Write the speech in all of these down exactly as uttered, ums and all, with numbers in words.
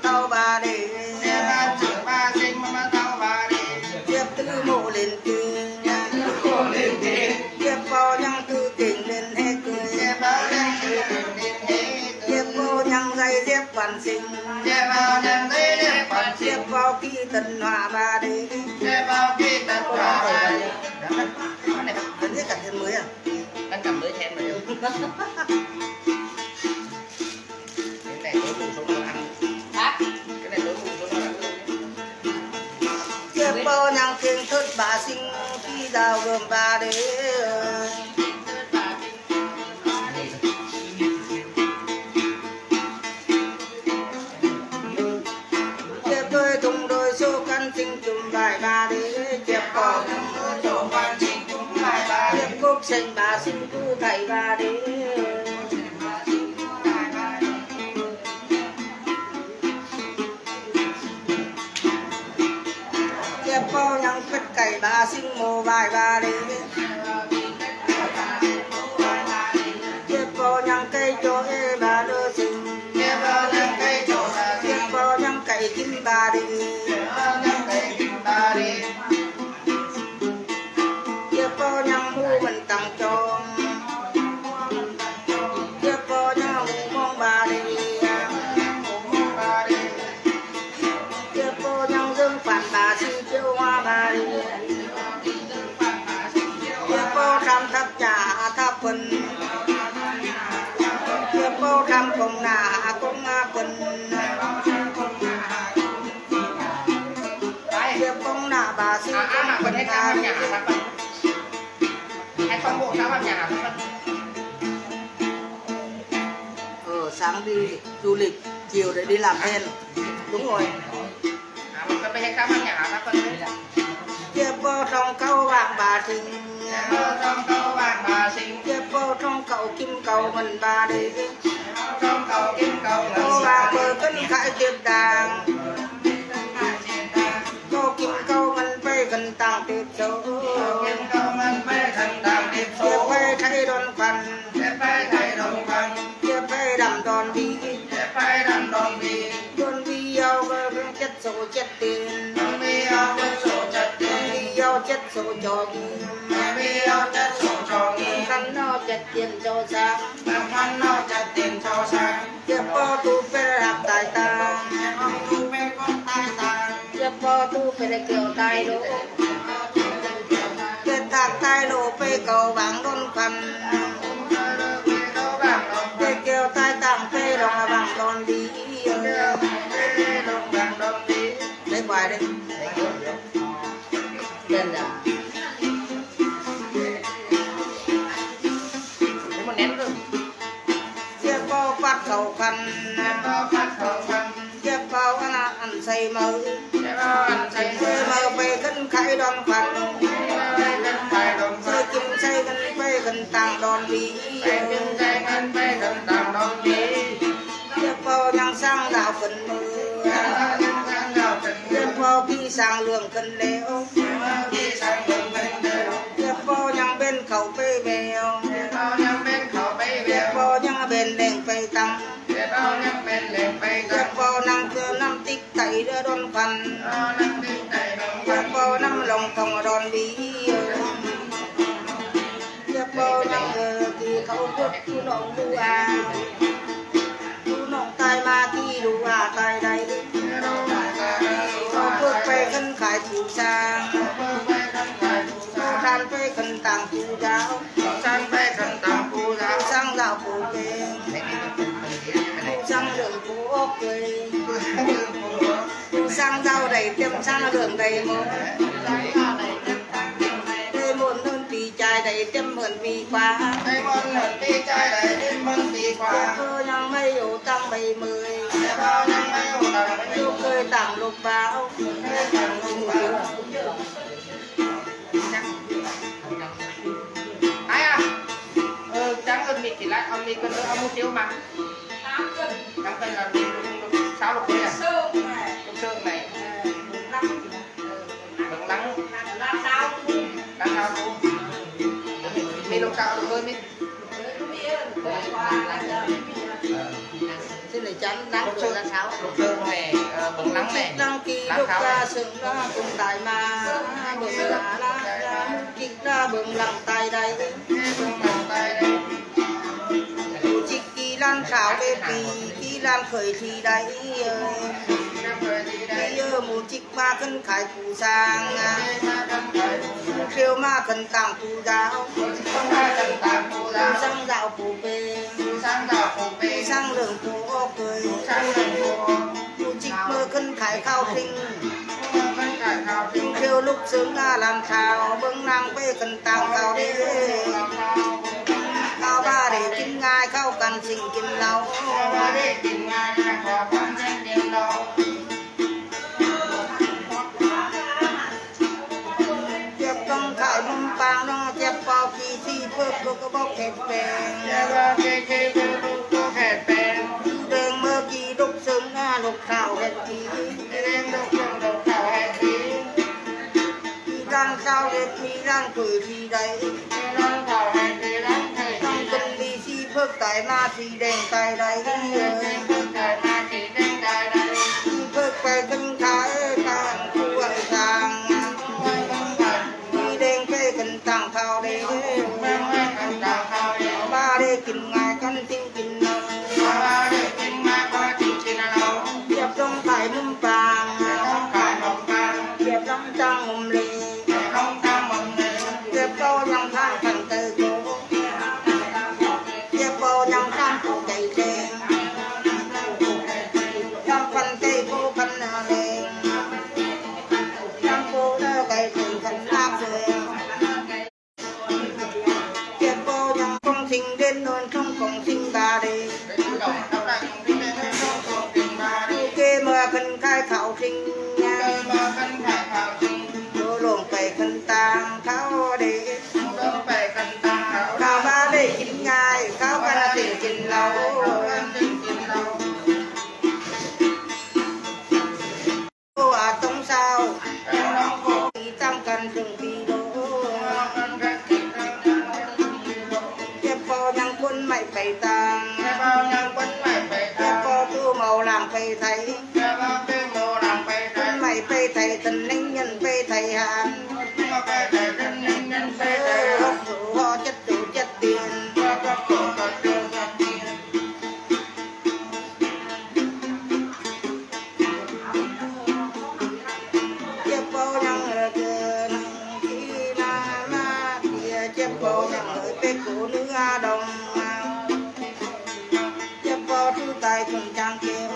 tàu bà đi Diệp ba chữ ba sinh mama tàu bà đi Diệp tư mộ lên kỳ Cô lên kỳ Diệp bao nhăng tư tình lên hết cười Diệp bao lên kỳ lên hết Diệp bao nhăng dây diệp quản sinh Diệp bao nhăng dây diệp quản sinh Diệp bao kỳ tần hòa bà đi Diệp bao kỳ tần hòa bà đi Vẫn giết cả thêm mới à? Anh cầm mới thêm rồi cái này tối cùng số nó ăn cái này tối cùng số nó ăn Diệp bao nhăng thiên thất bà sinh khi đào gồm bà đi Diệp đôi thùng đôi số căn sinh chung bài bà đi Diệp có chỗ quan sinh chung bài bà đi Diệp cúc sinh bà sinh cu thầy bà đi Diệp bao nhăng phết cày bà sinh mồ bài bà đi Diệp bao nhăng cây chỗ ê bà đưa sinh Diệp bao nhăng cây chỗ bà sinh Diệp bao nhăng cày kim bà đi Diệp bao nhăng cây kim bà đi Diệp bao nhăng mu mình tặng cho Diệp bao nhăng mu mong bà đi Diệp bao nhăng dương phản bà sinh chiêu hoa bà đi Diệp bao tham thấp trả thấp phần Diệp bao tham cùng nà cũng phần Diệp công nà bà sinh à mà phần hay sao nhà hả phần hay không bộ sao nhà hả phần Ờ sáng đi du lịch chiều để đi làm thêm đúng rồi à mình có phải hay sao nhà hả phần Diệp bao trong câu vàng bà sinh trong câu vàng bà sinh Diệp bao trong cậu kim cầu mình bà đi trong cầu kim cầu câu vàng bờ cân khải tiệp đàng câu kim cầu mình bay gần tàng tiệp số kim cầu mình bay gần tàng tiệp số Diệp bay thay đòn phần Diệp bay thay đòn phần Diệp bay đầm đòn đi Diệp bay đầm đòn đi đòn đi yêu chất số chất tiền đòn đi yêu chất số chất tiền đi yêu chất số cho kim đòn đi yêu chất số cho kim khăn nó chất tiền cho sáng khăn nó chất tiền cho sáng Diệp bao tu phê hạp tài ta Diệp bao tu phê kiểu tài đỗ Diệp thạc tài đỗ phê cầu vàng đôn phần Diệp kiểu tài tàng phê đồng là vàng đôn đi Lấy bài đi Lên là Diệp bao phát cầu khăn Diệp bao ăn ăn say mơ Say mơ phê cân khải đôn phần Say kim say cân phê cân tàng đôn đi Diệp bao nhang sang đảo cần mơ Diệp bao khi sang lường cần léo Diệp bao nhang bên khẩu phê bèo Diệp bao nhang bên lệnh phê tăng Diệp bao năng cơ năm tích tẩy đưa đôn phần Diệp bao năm lòng thòng đòn bí Diệp bao năng cơ thì khẩu quốc chú nọng đu à Chú nọng tai ma kỳ đu à tai đây Khẩu quốc phê khân khải chủ sang Khẩu than phê khân tàng chú giáo Khẩu sang dạo phổ kê Khẩu sang đường phú ốc quê Khẩu sang rau đầy tiêm sang đường đầy môn Tê môn hơn vì chai đầy tiêm mượn vì quá Cơ nhang mây ổ tăng bảy mươi Yêu cười tảng lục báo ai à ừ trắng hơn mịt thì lại ông đi cân nữa ông mua chiếu mà trắng cân là sáu lục đấy à lục xương này đừng lắng lắng sao luôn mi lục cao được hơn mi Xin để chắn đắng rồi ra sáu lục xương này bừng lắng này đăng ký lúc ra sừng ra cùng tại mà bừng là lá kịch ra bừng lặng tay đây chỉ kỳ lan khảo về kỳ kỳ lan khởi thì đấy bây một chiếc ma cân khải cụ sang kêu ma cần tàng cụ giáo sang dạo cụ bê sang đường cụ ô cười một chiếc mơ cân khải khao tinh kêu lúc sớm ra làm sao bưng năng bê cần tàng cao đi cao ba để kinh ngai cao cần sinh kinh lâu trong khải mông bang nó chép bao kỳ si phước cô có bốc hẹp bèn đường mơ kỳ đúc sớm nga lục thảo hẹp kỳ đang sao đẹp mi đang cười thì đấy trong tình đi si phước tại ma thì đèn tại đây phước phải cân thái càng khu ở càng cần tàng thao đi ba đi kinh ngài căn tin kinh lâu đẹp trong phải mông vàng đẹp trong trang mông lì đẹp bao nhang than thành từ cổ đẹp bao nhang than cổ cây đen trong phần cây cô phần đen trong cô đeo cây thường phần áp rồi sinh đến luôn không còn sinh bà đi kê mà cần khai khảo sinh đô lộn phải cần tàng khảo đi khảo ba đi chín ngày khảo ba là tình trình lâu cô à tông sao ý tăng cần từng kỳ đô quân mày phải tàng đẹp có tu màu làm phải thấy quân mày phải thầy tình linh nhân phải thầy hàn hấp thụ ho chất chủ chất tiền đẹp bao nhang ở kia khi na na kia đẹp bao nhang ở bên cổ nữ a đồng tay cùng trang kéo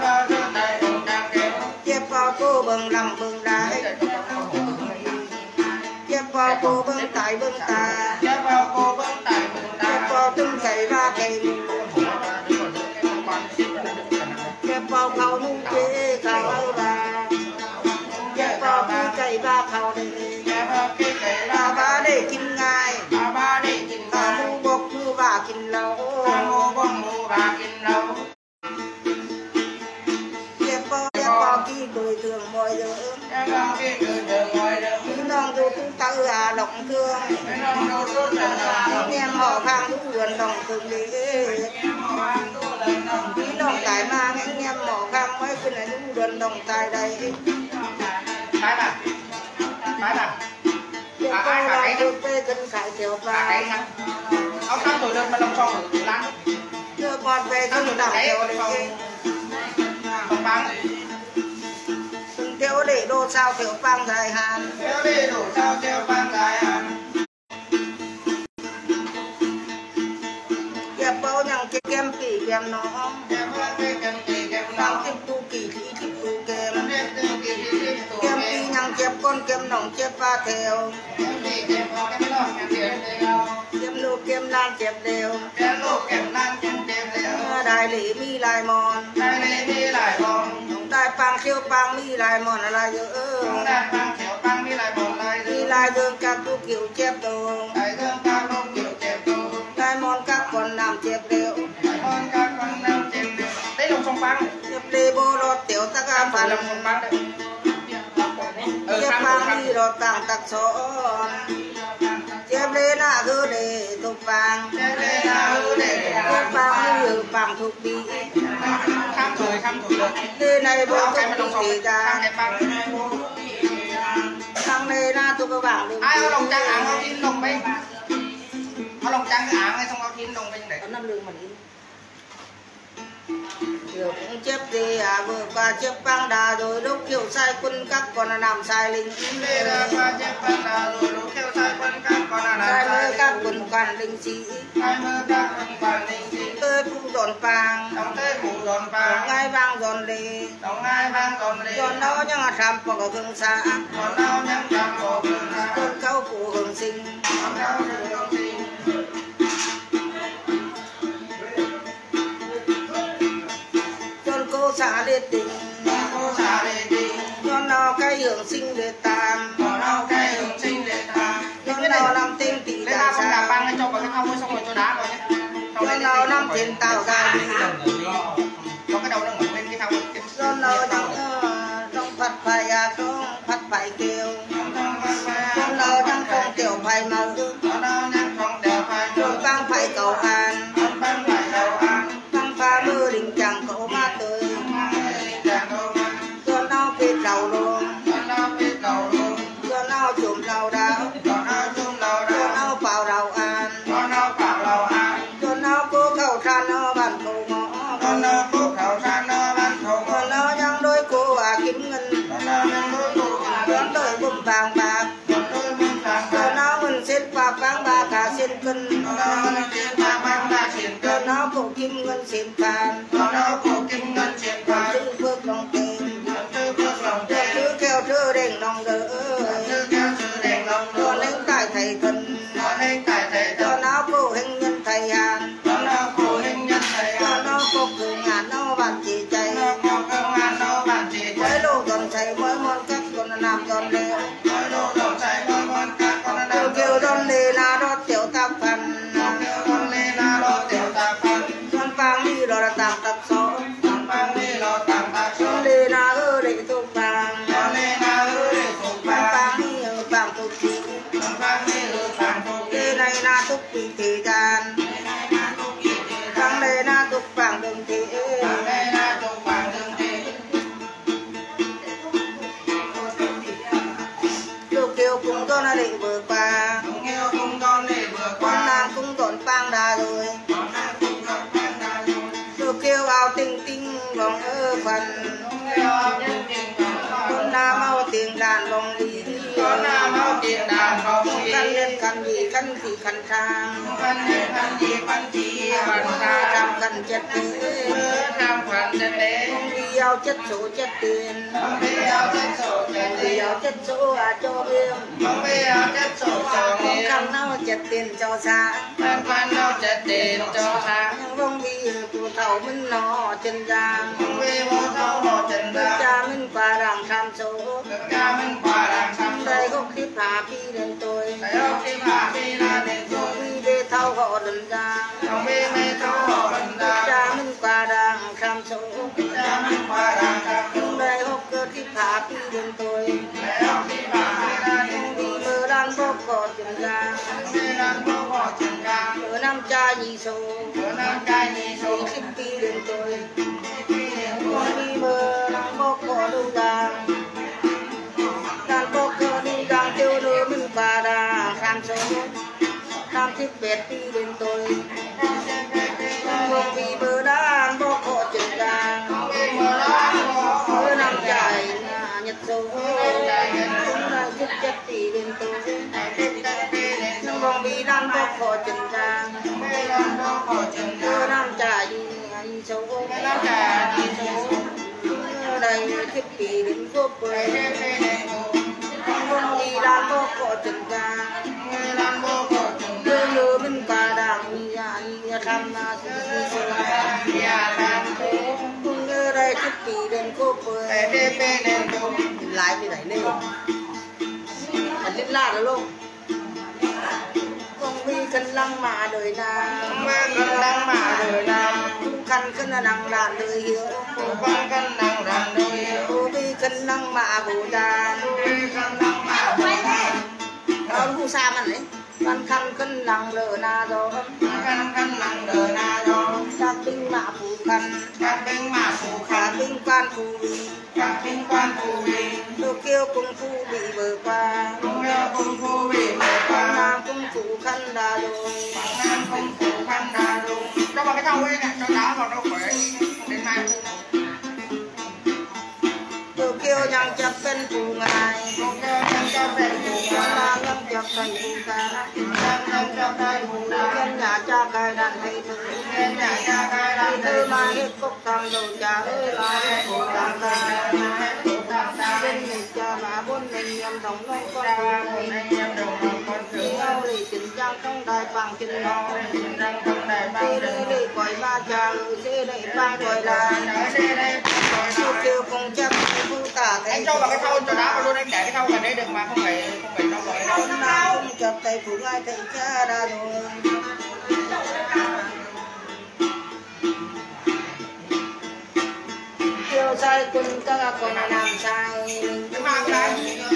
chép vào cô bừng làm bừng đáy chép vào cô bừng tại bừng tà chép vào từng cây ba cây chép vào khâu nung chế khâu bà chép vào từng cây ba khâu đi ba ba để kinh ngài ba mu bốc mu bà kinh lâu khi cười thường mọi giờ nong du tu tơ à động thương em họ khang tu gần đồng thường đi khi đồng tại ma anh em họ khang mấy cái này tu gần đồng tại đây phải bà phải bà à ai bà cái được tê cần khải tiểu và ông năm tuổi đơn mà lòng son được lắm chưa còn về từng đảo tiểu đi không bán theo để đồ sao tiểu vang dài hàn theo để đồ sao tiểu vang dài hàn kẹp bao nhằng cái kem tỉ kem nó đang tiếp tu kỳ thị tiếp tu kem kem tỉ nhằng kẹp con kem nòng chép ba theo kem lô kem lan chép đều đại lý mi lại mòn đại pang siêu pang mi lại mòn là dữ mi lại đường các tu kiểu chép đồ đại mòn các con làm chép đều đấy là sông băng chép lê bô lọt tiểu tắc am phản là sông băng đấy chép pang mi lọt tàng tắc son chép lê na hư để thuộc vàng chép pang mi hư vàng thuộc đi cười thăm thủ được đi này bố cái mà đồng thì ra cái băng thằng này ra tôi có bảo được ai có đồng trang áng có tin đồng bên có đồng trang áng hay xong có tin đồng bên đấy có năm lương mà đi Điều cũng chép gì à vừa qua chép băng đà rồi lúc kiểu sai quân các con là làm sai lính đi ra qua chép băng đà rồi lúc kiểu sai quân các con là làm sai sai mơ các quân quan linh sĩ sai mơ các quân quan linh sĩ tôi phụ dọn vàng đóng thế phụ dọn vàng ngai vang dọn lì đóng ngai vang dọn lì dọn đâu nhưng mà làm vào gương xã dọn đâu nhưng làm vào gương xã con câu phụ hưởng sinh con câu phụ hưởng sinh cô xã liệt tình cô xã liệt tình cho nó cái hưởng sinh để tạm cho nó cái hưởng sinh để tạm cho nó làm tên tỷ đại đại sa băng lên cho vào cái thau mới xong rồi cho đá vào nhé cho nó làm tiền tạo ra cho cái đầu nó ngẩng lên cái thau cho nó trong trong phật phải à không phật phải kêu cho nó trong không tiểu phải màu cho nó trong không tiểu phải trong băng phải cầu an băng phải cầu an băng pha mưa đình chẳng cậu ma tới cho nó biết đầu luôn cho nó biết đầu luôn cho nó chùm đầu đau cho nó chùm đầu cho đau nó vào đầu an cho nó vào đầu an cho nó cố cầu san nó bàn cầu ngõ cho nó cố cầu san nó bàn cầu ngõ cho nó nhang đôi cô à kiếm ngân cho nó nhang đôi cô à cho đôi bùm vàng bạc cho đôi bùm vàng bạc cho nó mình xếp bạc vàng bạc cả xin cân cho nó mình xếp bạc vàng bạc xin cho cân nó cổ kim ngân xin phàn cho nó cổ kim ngân xin phàn chữ phước lòng tiền chữ phước lòng tiền chữ kêu chữ đèn lòng đỡ chữ kêu chữ đèn lòng đỡ cho nên tại thầy thần cho nên tại thầy cho thần nó cô hình nhân thầy hàn cho nó cổ hình nhân thầy cho hàn nó cô cử ngàn nó bàn chỉ chạy nó có công an nó bàn chỉ mới lô còn chạy mới món cách còn làm còn leo mới lô còn chạy mới món các con nó kêu kêu don lê là đó tiểu tác phần kêu con lên là lo tiểu tạc phần con vàng đi rồi là tạm tập số con vang đi lo tạm tạc số don lê là ơ để tục vàng con lên là ơi để thuộc con vàng vàng đi ở vàng tục thị con vang đi ở vàng thuộc lê này là tục thị thị đàn vàng lê là tục vàng đường thị vàng đây là thuộc vàng đường thị kêu kêu cũng có nó để vừa qua cũng yêu cùng con để vừa con qua nam cũng còn vàng đà rồi con nam cũng còn vàng đà rồi kêu kêu ao tinh tinh vòng ơ phần cũng yêu những tình con con nam ao tiền đàn vòng đi con nam ao tiền đàn không gì khăn lên khăn gì khăn thì khăn sang khăn gì khăn gì khăn gì khăn ra ra trăm khăn chất tế tham khăn chất tế không đi ao chất số chất tiền không biết ao chất sổ chất đi gì ao chất số à cho biêm không biết ao chất sổ cho không nghĩa khăn nào chất tiền cho xa khăn khăn đâu chất tiền cho sáng nhưng không đi của thầu mình nó chân giang không biết vô thâu hồ trần đức ra cha mình qua đằng tham số tất cả mình qua đằng xăm đây số không khiếp hạ phi đến tôi tại ông kim hạ phi là đến rồi không đi về thâu họ lần ra không biết mê thâu hồ trần đức ra cha mình qua đằng tham số tất cả mình qua đằng xăm số đây không cơ khiếp hạ phi đến tôi tại ông kim hạ phi là đến đi rồi mơ đang bốc cỏ chân ra không biết đang vô hồ trần ra ở năm cha nhị số ở nam cai nhị số đi khiếp phi đến tôi đi mơ đang bốc cỏ đâu ra đang bốc cỏ đi đang tiêu đưa mình qua đằng tham số tham thiết bẹt đi đến tôi không vì mơ đang bốc cỏ chân ra ở năm chạy nhật số cũng đang chút chất đi đến tôi không vì đang bốc cỏ chân ra ở năm chạy nhị số đây thiết bị đến quốc bơi không vì đang bốc cỏ chân ra đưa đưa mình qua đảng nhà tham cũng như đây thiết bị đến quốc bơi lại bị đẩy lên anh lên la rồi luôn không vì cần lăng mà đời nam đang mà đời nam không cần cần là đằng là đời hiểu quan cân năng rằng đời yêu không vì cần lăng mà bù đàn cân năng mà đó cũng xa mà đấy con khăn cân lăng lỡ na rồi cân cân năng đời na rồi chắc binh mã phù khăn các binh mã phù cả khăn binh quan phù bị các binh quan phù bị đô kiêu cung phu bị vỡ qua cũng yêu cung phu bị vượt qua nam cung phủ khăn đà rồi Quảng Nam cung phủ khăn đà dung cho vào cái thau ấy nè cho đá vào đâu khỏe đến mai đô kiêu nhang chấp bên phù ngài đô kiêu nhang chấp bên phù ngài nam lâm chấp thầy phù ca nam lâm chấp thầy phù ca nhân nhà cha cài đàn thầy thư nhân nhà cha cài đàn thư ma hết cốc tam đầu cha ơi la hết phù tam ca bên mình cha mà bốn mình nhầm đồng nông con nhau lì chính trang trong đài bằng chính nó đi đi đi gọi ba cha lư xê đây ba gọi là chiêu kêu cùng chấp phu tả anh cho vào cái thau cho đá vào luôn, anh để cái thau vào đấy được mà không phải không phải nó gọi không nào không chấp tay phụ ai thầy cha đã rồi kêu sai quân ta còn làm sai mang cái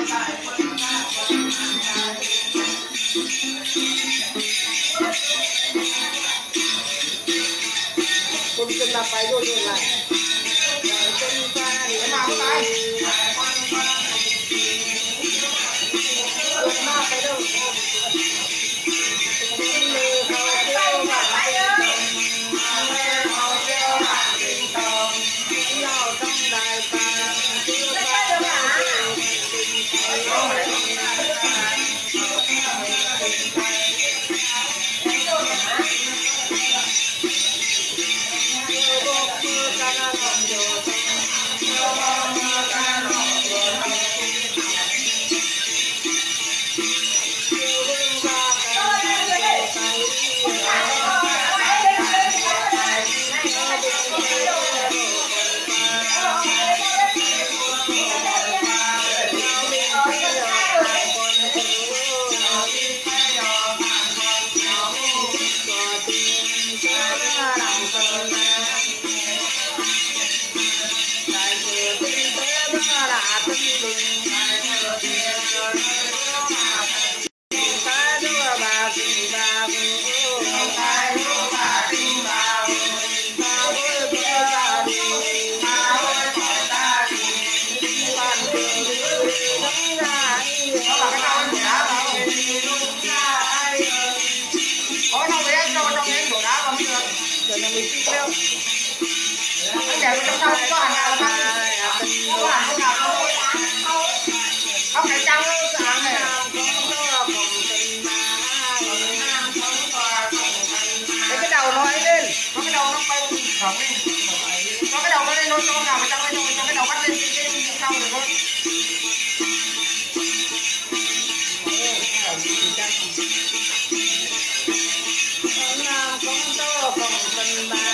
quân chân là phải rồi rồi lại quân qua để mang cái quân ma phải đâu không phải trăng sáng này cái đầu nó ấy lên có cái đầu nó quay không đi có cái đầu nó lên nó cho nào mà trăng lên cho cái đầu bắt lên cái cái sau được thôi nam con to còn phần ba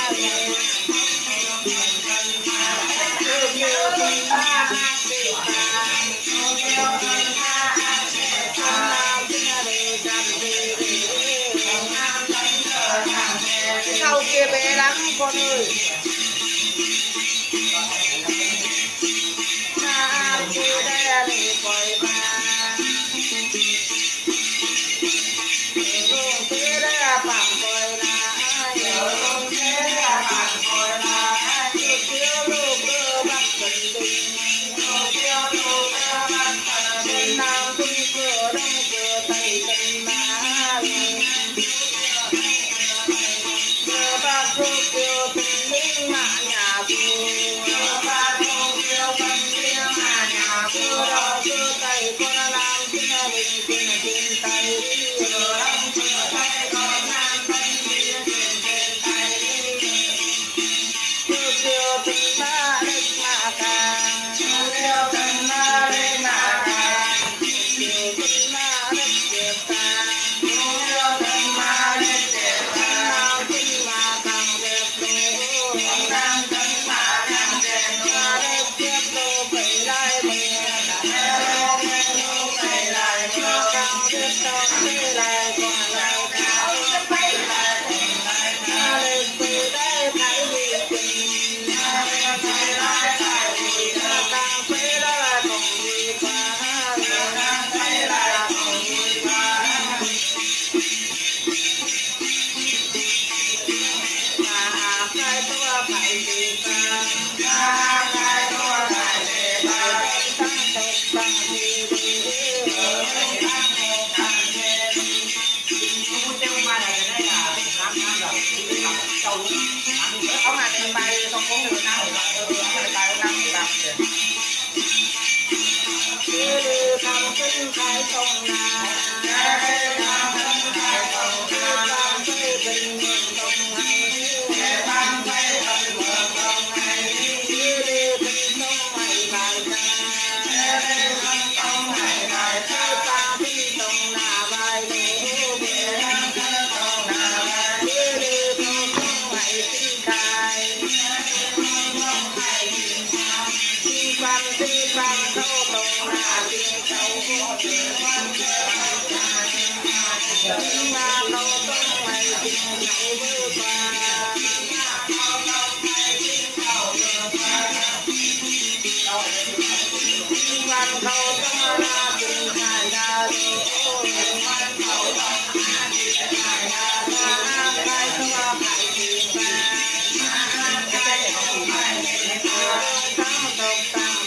sau kia bé lắm con ơi nam kia đây là coi ba luôn kia đây là bằng coi là luôn kia là bằng coi là kia kia luôn cơ bắt cần đình kia luôn cơ bắt cần đình nam cung cửa đông cửa tây cần má cửa ba cửa kêu tình linh mạ nhà cửa ba cửa kêu tình linh mạ nhà cửa đông cửa tây con làm chính là đình chính là trên tây cửa đông cửa tây con làm chính là trên tây cửa kêu tình ma đất ma ca kêu tình ma đất ma ca kêu tình ma đất đẹp ta kêu tình ma đất đẹp ta nào tình ma càng đẹp đồ càng tình ma càng đẹp đồ đẹp đẹp đồ phải lại mưa đẹp đẹp đồ phải lại mưa càng đẹp càng phải lại công na để ban phê bình công hay để ban phê bình công hay để bình công hay bài ca để bình công hay bài ca ta bình công na bài để bình công na bài để bình công hay tinh khai văn thi văn thâu tông na tiên châu ma thâu tông mày tiên châu vơ qua văn thâu tông na tiên khai đa đô văn thâu tông na tiên khai đa đô khai tông khai tiên văn khai tông khai tiên văn thắng tông tăng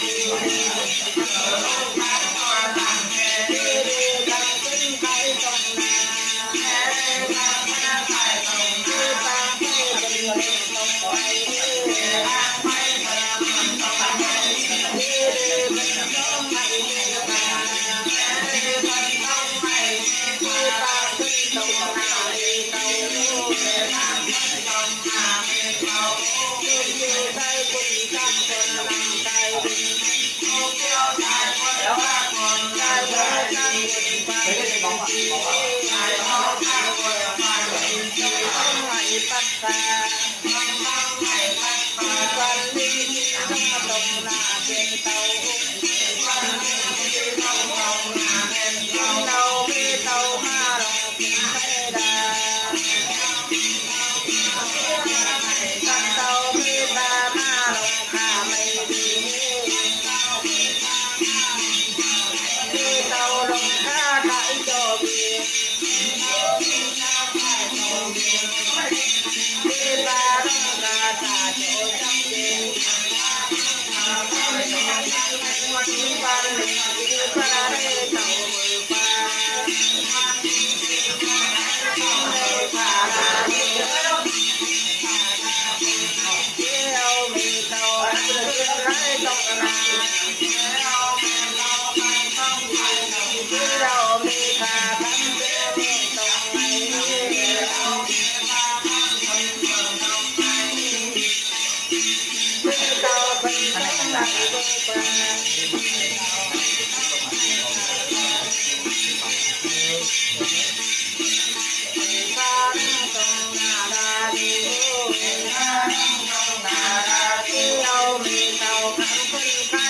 Hãy subscribe cho kênh Ghiền Mì Gõ để không bỏ lỡ những video hấp dẫn.